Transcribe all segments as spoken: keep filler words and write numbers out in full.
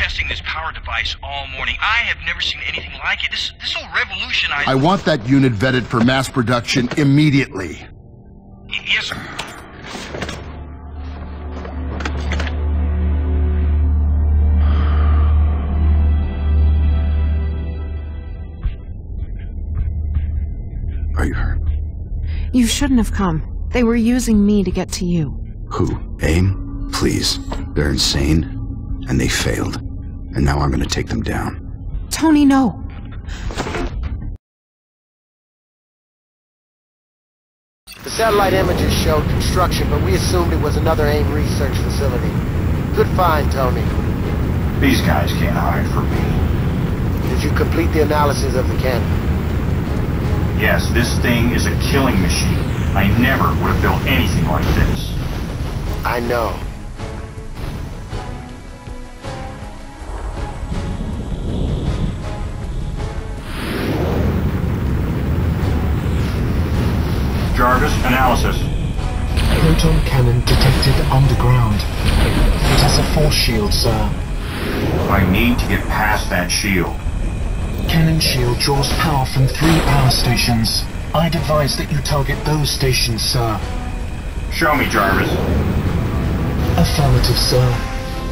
testing this power device all morning. I have never seen anything like it. This this will revolutionize... I want that unit vetted for mass production immediately. Y- yes, sir. Are you hurt? You shouldn't have come. They were using me to get to you. Who? AIM? Please. They're insane, and they failed. And now I'm gonna take them down. Tony, no. The satellite images showed construction, but we assumed it was another AIM research facility. Good find, Tony. These guys can't hide from me. Did you complete the analysis of the cannon? Yes, this thing is a killing machine. I never would have built anything like this. I know. Jarvis, analysis. Proton cannon detected underground. It has a force shield, sir. I need to get past that shield. Cannon shield draws power from three power stations. I'd advise that you target those stations, sir. Show me, Jarvis. Affirmative, sir.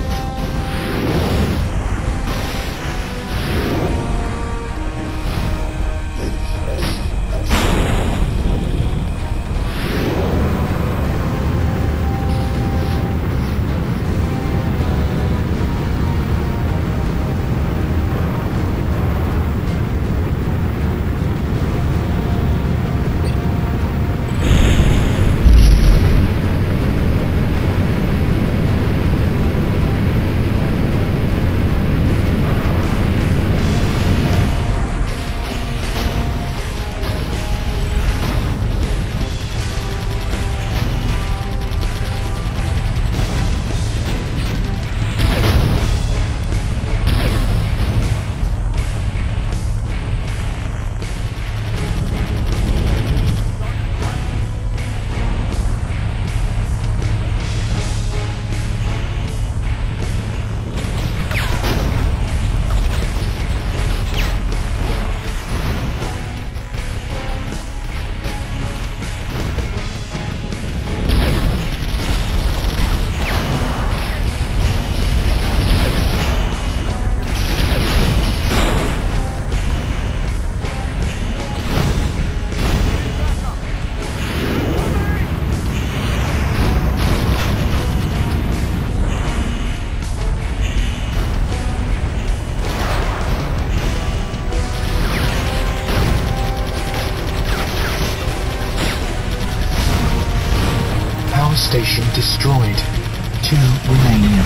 Station destroyed. Two remaining.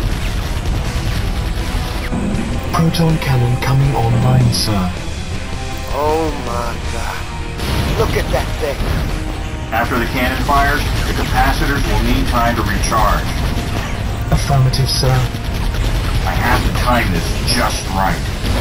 Proton cannon coming online, sir. Oh my god. Look at that thing. After the cannon fires, the capacitors will need time to recharge. Affirmative, sir. I have to time this just right.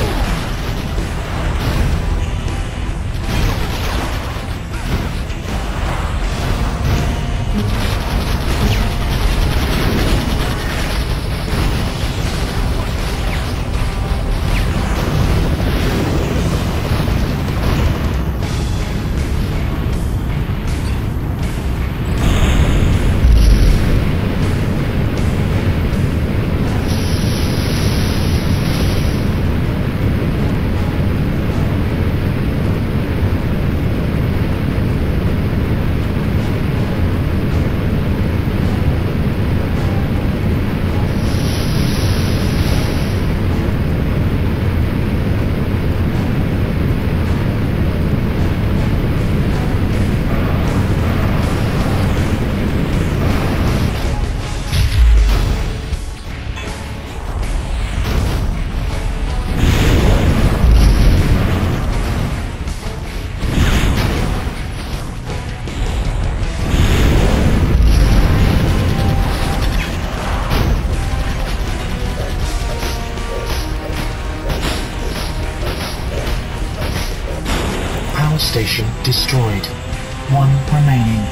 Station destroyed. One remaining.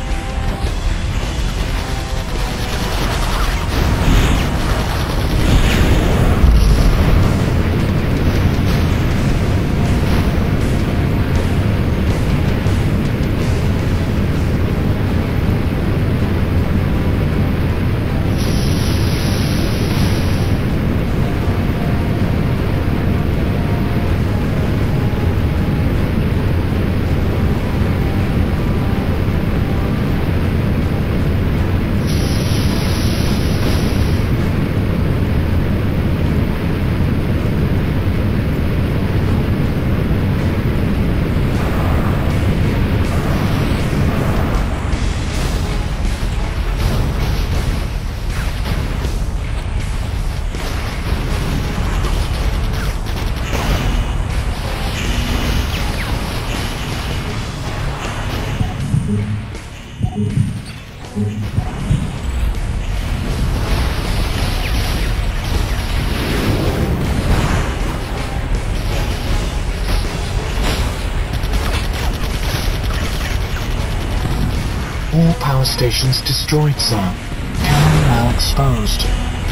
power stations destroyed, sir. Cannon now exposed.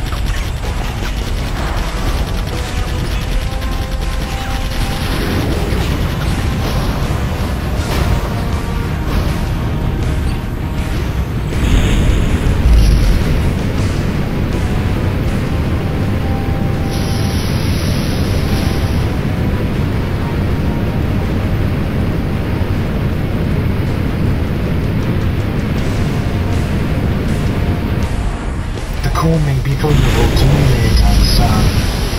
Core may be vulnerable to melee attacks, sir.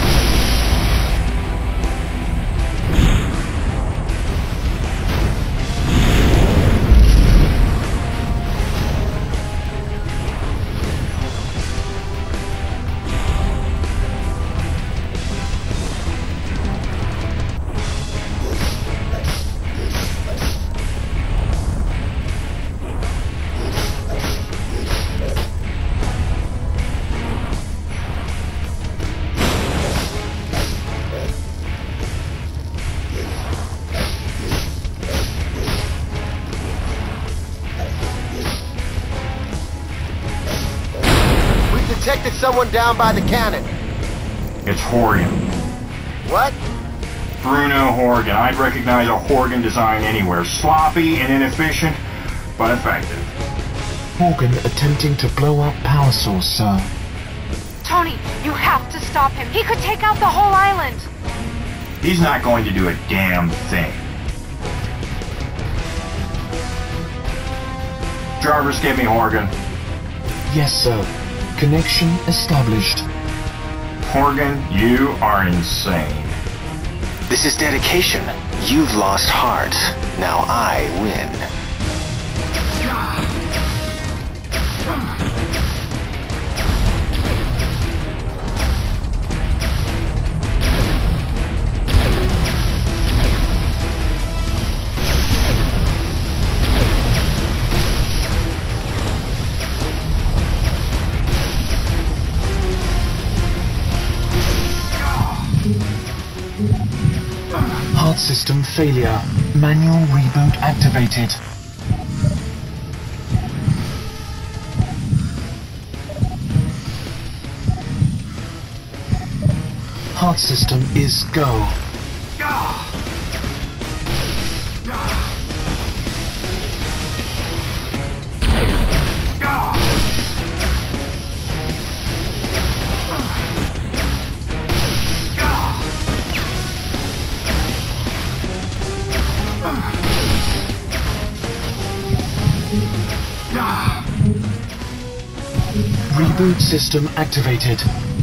Detected someone down by the cannon. It's Horgan. What? Bruno Horgan. I'd recognize a Horgan design anywhere. Sloppy and inefficient, but effective. Horgan attempting to blow up power source, sir. Tony, you have to stop him. He could take out the whole island. He's not going to do a damn thing. Jarvis, get me Horgan. Yes, sir. Connection established. Horgan, you are insane. This is dedication. You've lost heart. Now I win. Heart system failure. Manual reboot activated. Heart system is go. Reboot system activated.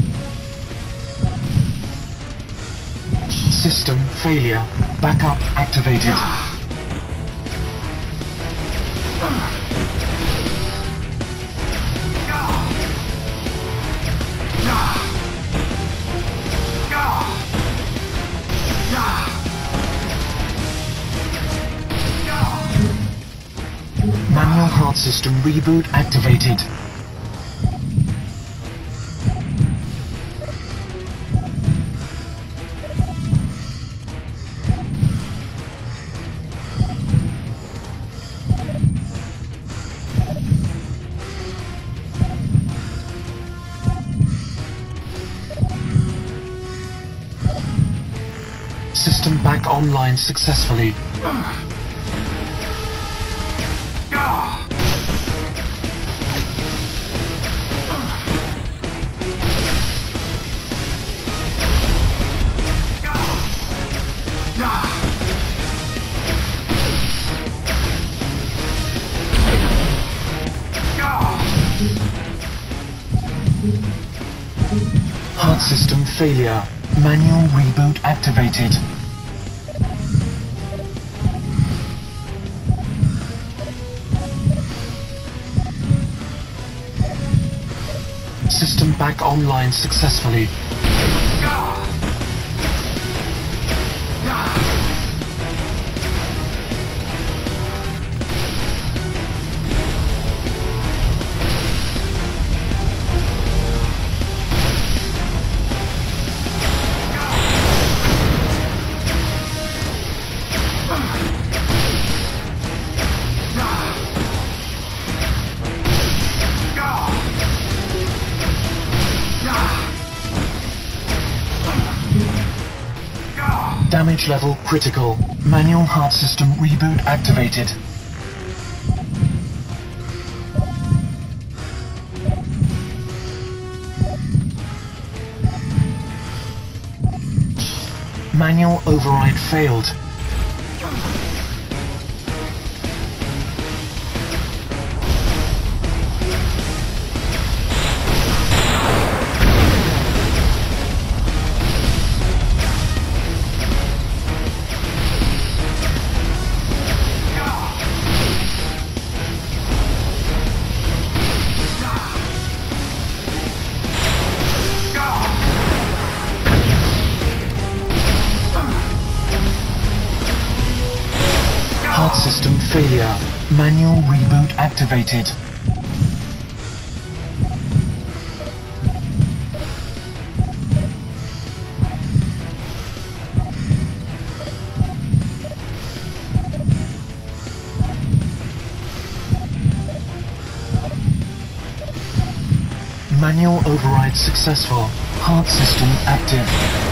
System failure. Backup activated. Manual heart system reboot activated. System back online successfully. Heart system failure. Manual reboot activated. System back online successfully. Damage level critical. Manual heart system reboot activated. Manual override failed. System failure. Manual reboot activated. Manual override successful. Heart system active.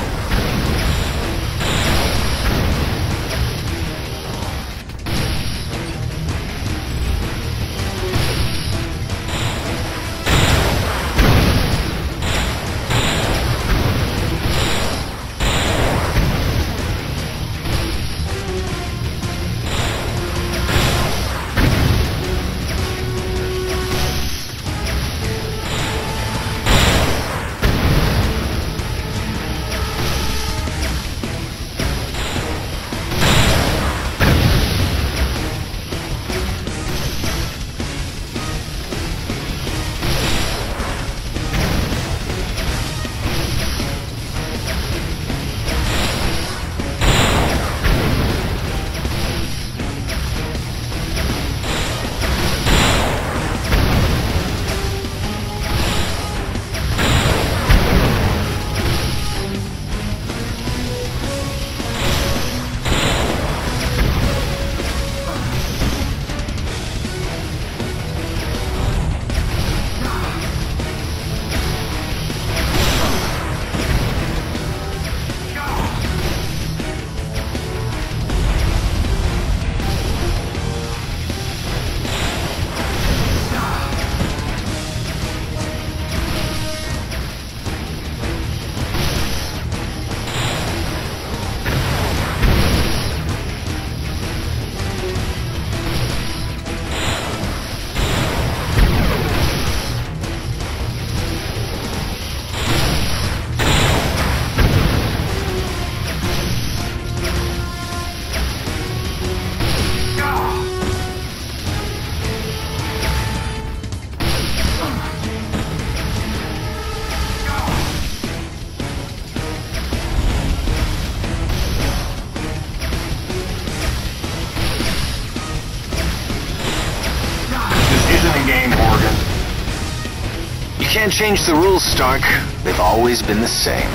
You can't change the rules, Stark. They've always been the same.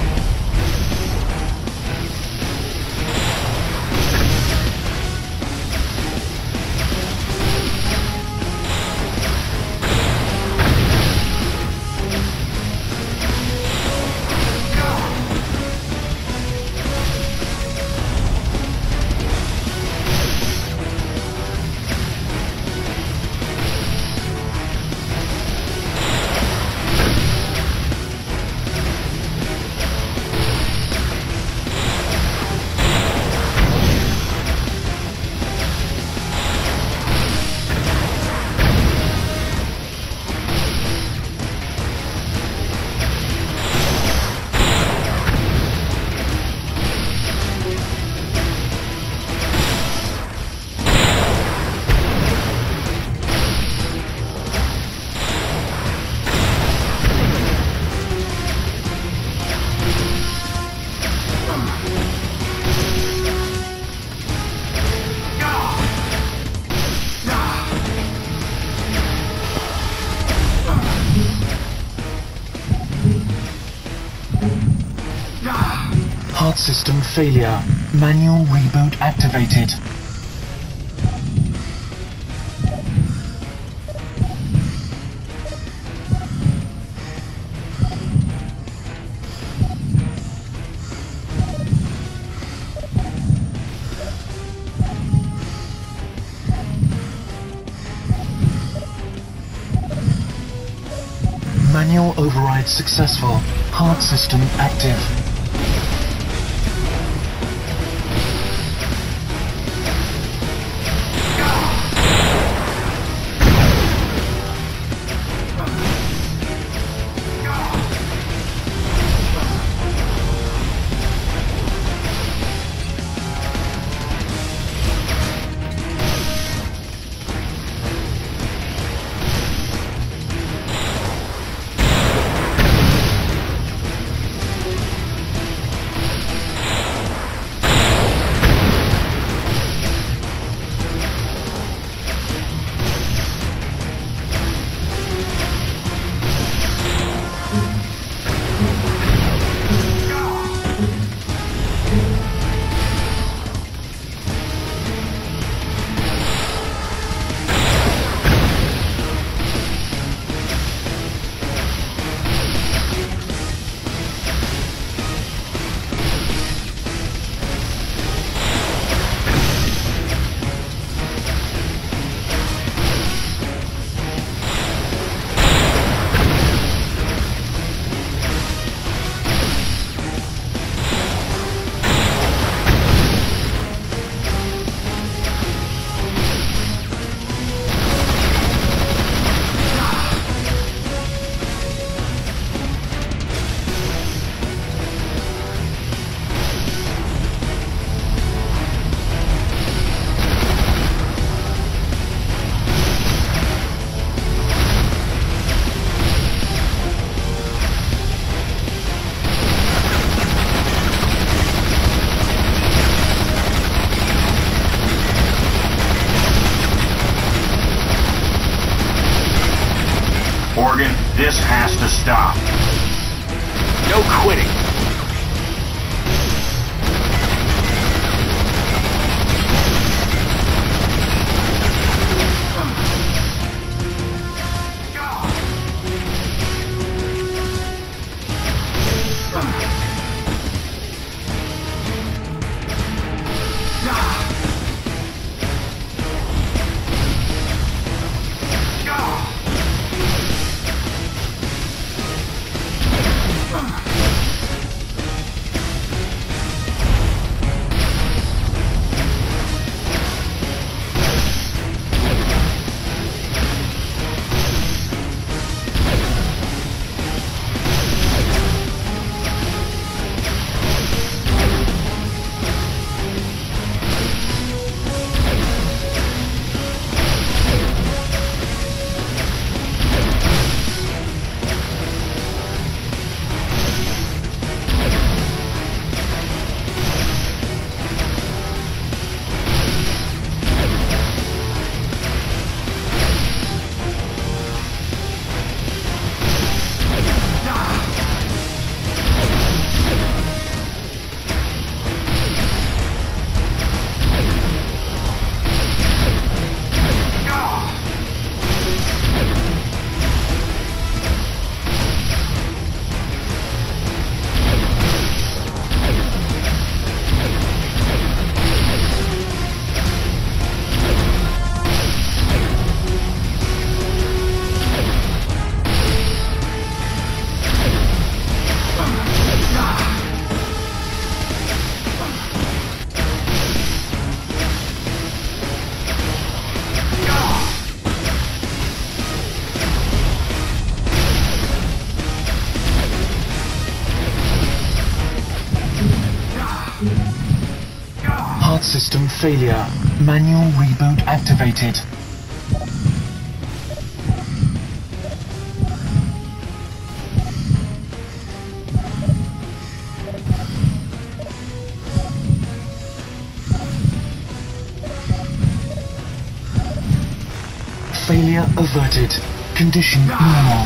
Heart system failure. Manual reboot activated. Manual override successful. Heart system active. Horgan, this has to stop. No quitting. System failure. Manual reboot activated. Failure averted. Condition normal.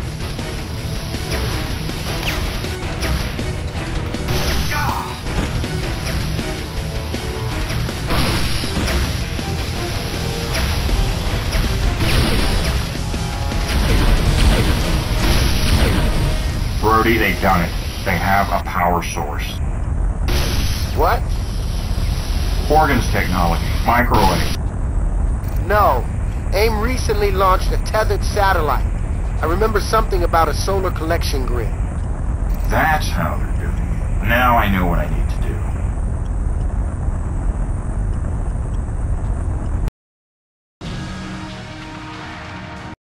Brody, they've done it. They have a power source. What? Horgan's technology. Microwave. No. AIM recently launched a tethered satellite. I remember something about a solar collection grid. That's how they're doing it. Now I know what I need